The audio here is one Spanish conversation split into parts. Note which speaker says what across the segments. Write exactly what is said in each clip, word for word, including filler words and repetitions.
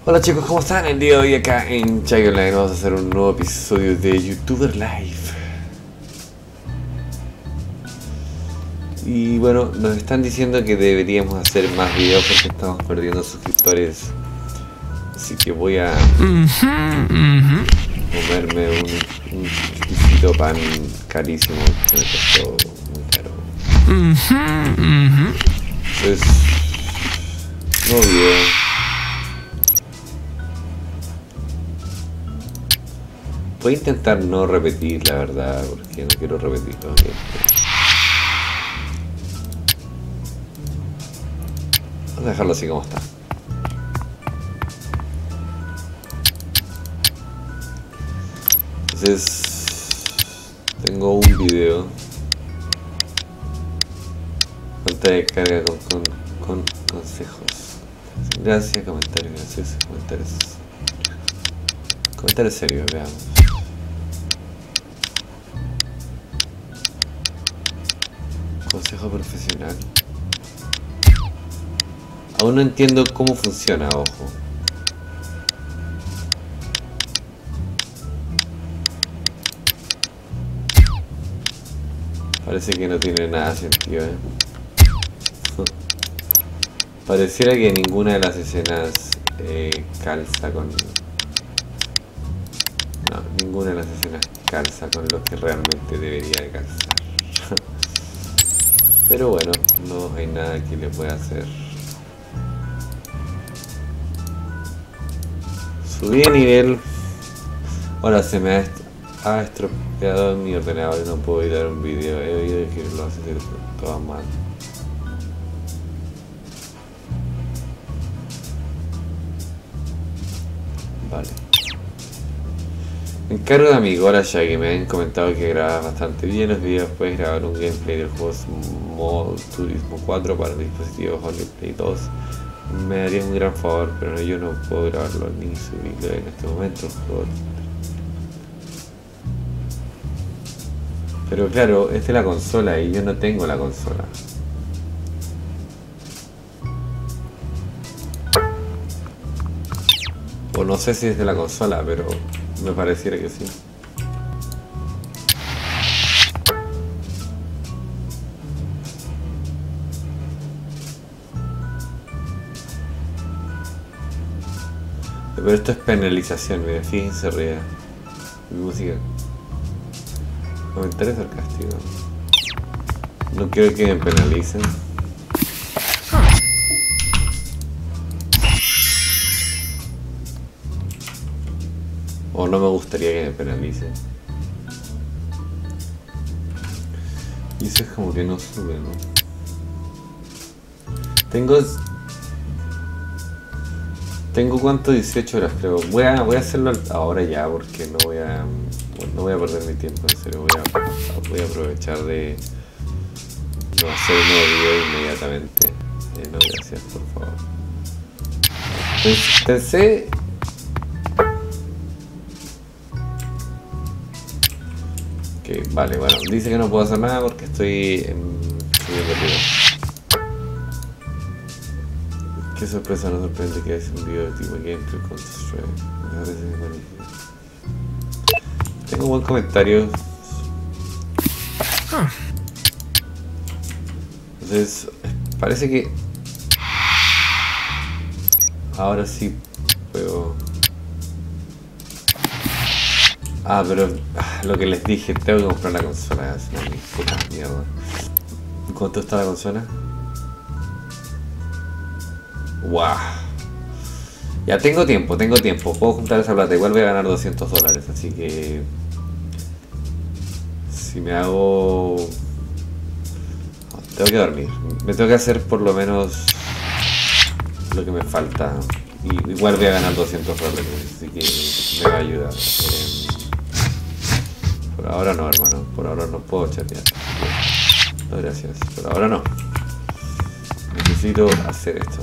Speaker 1: Hola chicos, ¿cómo están? El día de hoy acá en Chai Online vamos a hacer un nuevo episodio de YouTuber Live. Y bueno, nos están diciendo que deberíamos hacer más videos porque estamos perdiendo suscriptores. Así que voy a comerme un, un exquisito pan carísimo que me costó muy caro. Entonces, nuevo video. Voy a intentar no repetir, la verdad, porque no quiero repetirlo. Vamos a dejarlo así como está. Entonces, tengo un video. Falta de carga con, con, con consejos. Gracias, comentarios, gracias, comentarios. Comentarios serios, veamos. Consejo profesional. Aún no entiendo cómo funciona, ojo. Parece que no tiene nada de sentido, ¿eh? Pareciera que ninguna de las escenas eh, calza con... No, ninguna de las escenas calza con lo que realmente debería de calzar. Pero bueno, no hay nada que le pueda hacer. Subí de nivel. Ahora se me ha, est ha estropeado mi ordenador y no puedo editar un video. He oído que lo hace todo mal. Vale. Me encargo de mi Gora ya que me han comentado que grabas bastante bien los videos. Puedes grabar un gameplay del juego Small Turismo cuatro para el dispositivo Play dos. Me daría un gran favor, pero yo no puedo grabarlo ni subirlo en este momento. Pero claro, esta es la consola y yo no tengo la consola. O no sé si es de la consola, pero me pareciera que sí. Pero esto es penalización, mira, fíjense arriba. Mi música. Comentario sarcástico. No quiero que me penalicen. O no me gustaría que me penalicen. Y eso es como que no sube, ¿no? Tengo... Tengo cuánto, dieciocho horas creo. Voy a, voy a hacerlo ahora ya porque no voy a... No voy a perder mi tiempo, en serio. Voy a, voy a aprovechar de... No hacer un nuevo video inmediatamente. Eh, no, gracias, por favor. Entonces, pensé... Que vale, bueno, dice que no puedo hacer nada porque estoy en, subiendo el video. Qué sorpresa, no sorprende que es un video de tipo gameplay con Strike. Tengo un buen comentario. Entonces, parece que ahora sí puedo. Ah, pero ah, lo que les dije, tengo que comprar la consola, es una puta mierda. ¿Cuánto está la consola? Wow. Ya tengo tiempo, tengo tiempo, puedo juntar esa plata, igual voy a ganar doscientos dólares, así que... Si me hago... Tengo que dormir, me tengo que hacer por lo menos lo que me falta. Y igual voy a ganar doscientos dólares, así que me va a ayudar. Eh, Por ahora no, hermano. Por ahora no puedo chatear. No, gracias. Por ahora no. Necesito hacer esto.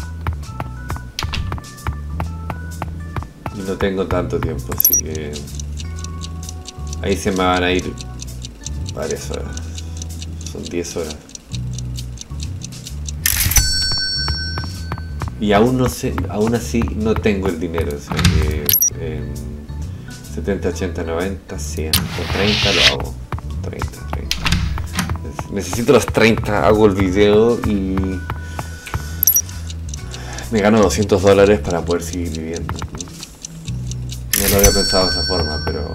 Speaker 1: Y no tengo tanto tiempo, así que... Ahí se me van a ir varias horas. Son diez horas. Y aún no sé, aún así no tengo el dinero, o sea que eh, setenta, ochenta, noventa, cien, con treinta lo hago. treinta, treinta. Necesito los treinta, hago el video y me gano doscientos dólares para poder seguir viviendo. No lo había pensado de esa forma, pero...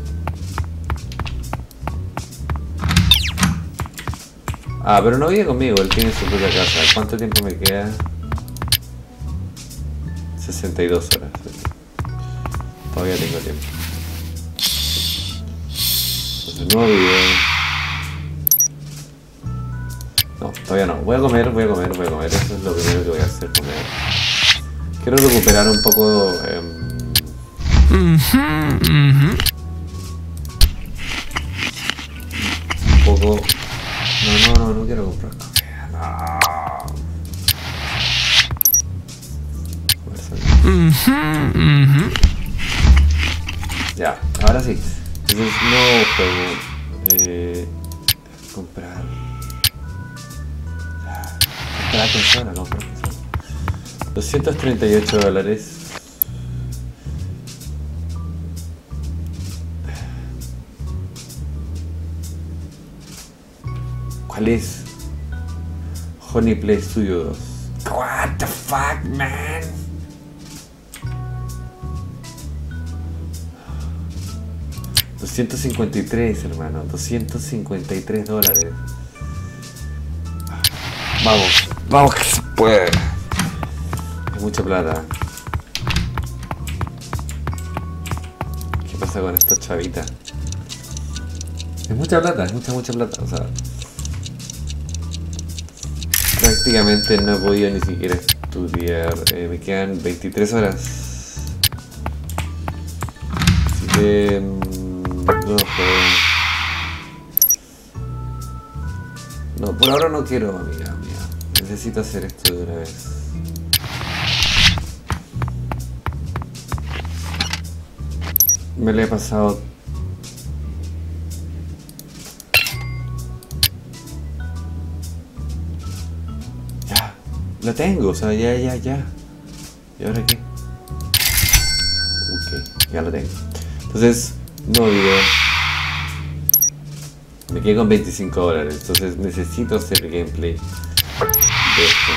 Speaker 1: Ah, pero no vive conmigo, él tiene su propia casa. ¿Cuánto tiempo me queda? sesenta y dos horas. Todavía tengo tiempo. Entonces, nuevo video. No, todavía no. Voy a comer, voy a comer, voy a comer. Eso es lo primero que voy a hacer, comer. Quiero recuperar un poco... Eh, un poco... No, no, no, no quiero comprar comida. No. Ya, ahora sí. Entonces, nuevo juego. Eh, comprar. Comprar consola, comprar consola. doscientos treinta y ocho dólares. ¿Cuál es? Honey Play Studio dos. What the fuck, man? doscientos cincuenta y tres, hermano. doscientos cincuenta y tres dólares. Vamos, vamos que se puede. Es mucha plata. ¿Qué pasa con esta chavita? Es mucha plata, es mucha, mucha plata. O sea, prácticamente no he podido ni siquiera estudiar. Eh, me quedan veintitrés horas. Así que... No, no, por ahora no quiero, amiga mía. Necesito hacer esto de una vez. Me lo he pasado. Ya, lo tengo, o sea, ya, ya, ya. ¿Y ahora qué? Ok, ya lo tengo. Entonces, no video. Me quedé con veinticinco dólares, entonces necesito hacer gameplay de esto.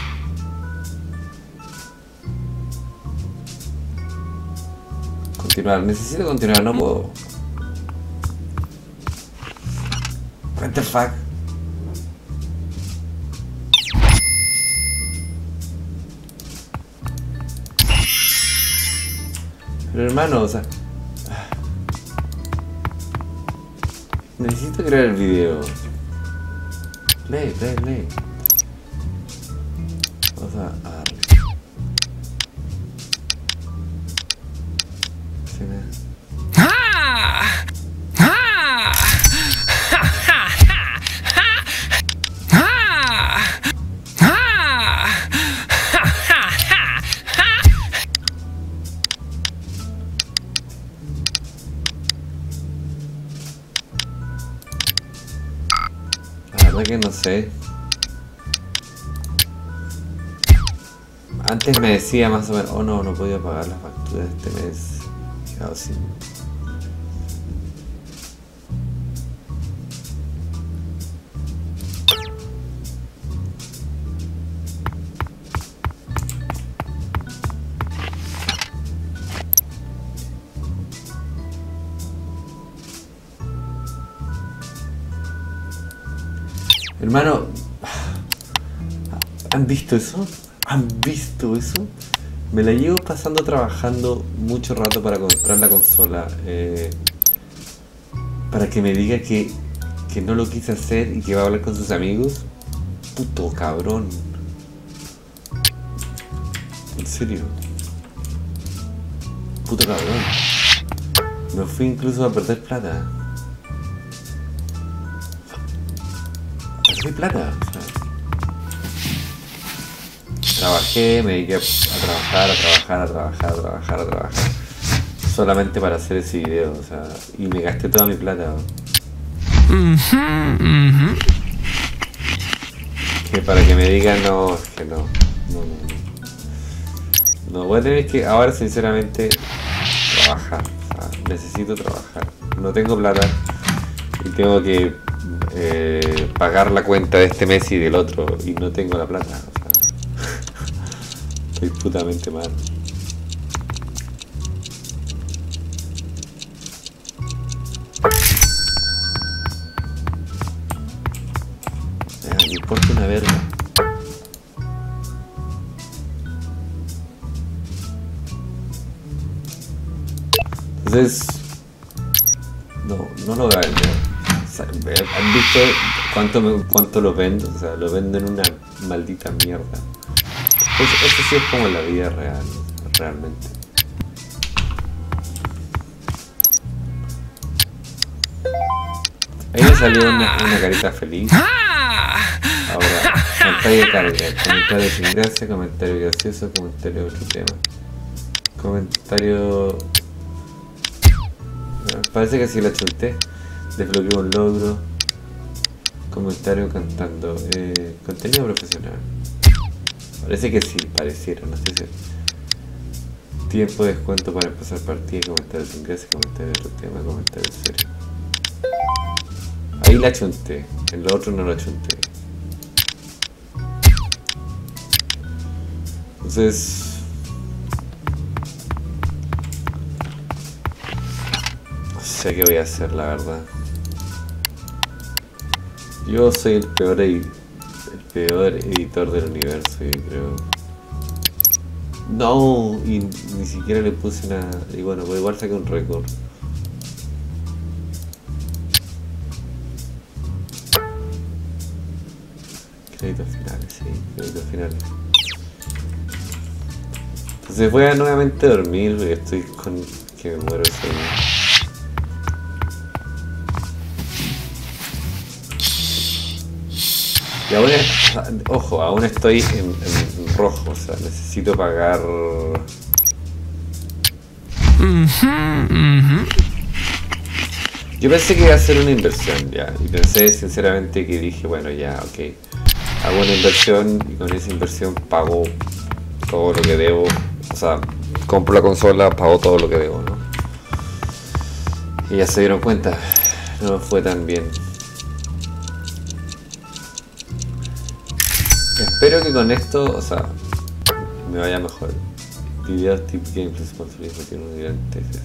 Speaker 1: Continuar, necesito continuar, no puedo. What the fuck? Pero hermano, o sea... Necesito crear el video. Play, play, play. Vamos a, a darle. ¿Sí me...
Speaker 2: ¡Ah! ¡Ah! ¡Ja, ja, ja! ¡Ah! ¡Ah! ¡Ja, ja, ja!
Speaker 1: La verdad que no sé. Antes me decía más o menos, oh no, no podía pagar las facturas de este mes. Quedado sin. Hermano, ¿han visto eso? ¿Han visto eso? Me la llevo pasando trabajando mucho rato para comprar la consola. Eh, para que me diga que, que no lo quise hacer y que va a hablar con sus amigos. Puto cabrón. En serio. Puto cabrón. Me fui incluso a perder plata. Perdí plata. O sea. Trabajé, me dediqué a trabajar, a trabajar, a trabajar, a trabajar, a trabajar. Solamente para hacer ese video, o sea, y me gasté toda mi plata.
Speaker 2: Uh-huh, uh-huh.
Speaker 1: Que para que me digan no, es que no, no, no, no. No, voy a tener que ahora sinceramente trabajar. O sea, necesito trabajar. No tengo plata y tengo que eh, pagar la cuenta de este mes y del otro y no tengo la plata. O sea, estoy putamente mal. Me importa una verga. Entonces, no, no lo voy a vender. O sea, ¿han visto cuánto, me, cuánto lo vendo? O sea, lo vendo en una maldita mierda. Pues eso sí es como la vida real, realmente. Ahí me salió una, una carita feliz. Ahora, pantalla de carga, comentario sin gracia, comentario gracioso, comentario de otro tema. Comentario... Parece que sí la chunté. Desbloqueo un logro. Comentario cantando. Eh, contenido profesional. Parece que sí, pareciera, no sé si. Tiempo de descuento para empezar partida, comentario sin gracia, comentario de otro tema, comentario serio. Ahí la chunté, en lo otro no la chunté. Entonces... no sé qué voy a hacer, la verdad. Yo soy el peor, el peor editor del universo, yo creo. No, y ni siquiera le puse nada. Y bueno, pues igual saqué un récord. Créditos finales, sí, créditos finales. Entonces voy a nuevamente dormir porque estoy con que me muero de sueño. Y aún es, ojo, aún estoy en, en, en rojo, o sea, necesito pagar... Yo pensé que iba a hacer una inversión ya, y pensé sinceramente que dije, bueno ya, ok, hago una inversión y con esa inversión pago todo lo que debo, o sea, compro la consola, pago todo lo que debo, ¿no? Y ya se dieron cuenta, no fue tan bien. Espero que con esto, o sea, me vaya mejor. Videos tip games responsibles tiene un gran test.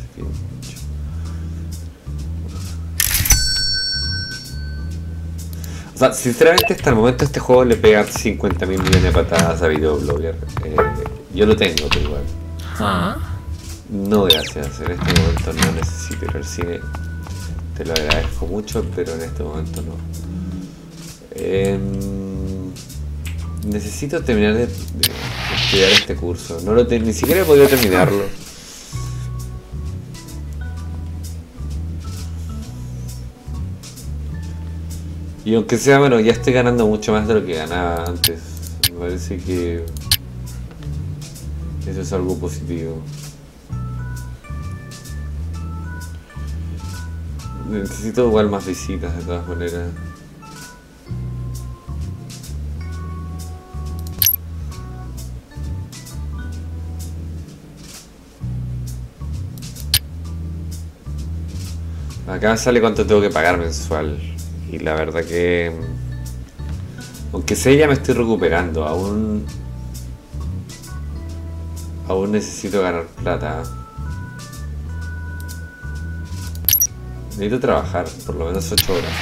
Speaker 1: O sea, sinceramente hasta el momento este juego le pega cincuenta mil millones de patadas a videoblogger. Eh, yo lo tengo, pero igual.
Speaker 2: ¿Ah?
Speaker 1: No gracias, en este momento no necesito ir al cine. Te lo agradezco mucho, pero en este momento no. Eh, Necesito terminar de, de, de estudiar este curso. No lo te, ni siquiera he podido terminarlo. Y aunque sea, bueno, ya estoy ganando mucho más de lo que ganaba antes. Me parece que eso es algo positivo. Necesito igual más visitas de todas maneras. Acá sale cuánto tengo que pagar mensual. Y la verdad que... aunque sé, ya me estoy recuperando. Aún... Aún necesito ganar plata. Necesito trabajar por lo menos ocho horas.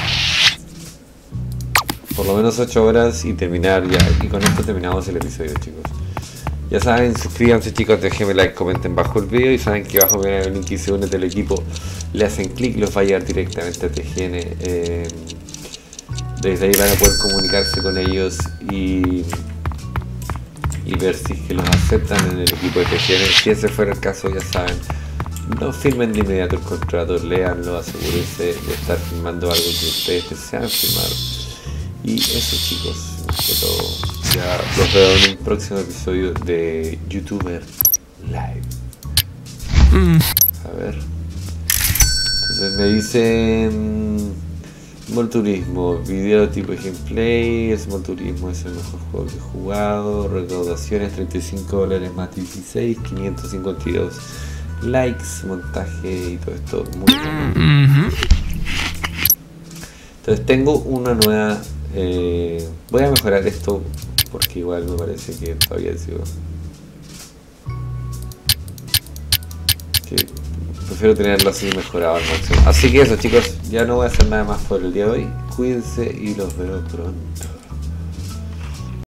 Speaker 1: Por lo menos ocho horas y terminar ya. Y con esto terminamos el episodio, chicos. Ya saben, suscríbanse, chicos, déjenme like, comenten bajo el video y saben que abajo viene el link y se unen del equipo. Le hacen clic, los va a llevar directamente a T G N. Eh, desde ahí van a poder comunicarse con ellos y, y ver si es que los aceptan en el equipo de T G N. Si ese fuera el caso, ya saben, no firmen de inmediato el contrato, léanlo, asegúrense de estar firmando algo que ustedes desean firmar. Y eso, chicos, de todo. Ya los veo en un próximo episodio de YouTuber Live. A ver. Entonces me dicen... Small Turismo, video tipo gameplay. Small Turismo es el mejor juego que he jugado. Recaudaciones treinta y cinco dólares más dieciséis, quinientos cincuenta y dos likes, montaje y todo esto muy bueno. Entonces tengo una nueva, eh, voy a mejorar esto porque igual me parece que todavía sigo, que prefiero tenerlo así mejorado al máximo. Así que eso, chicos, ya no voy a hacer nada más por el día de hoy. Cuídense y los veo pronto.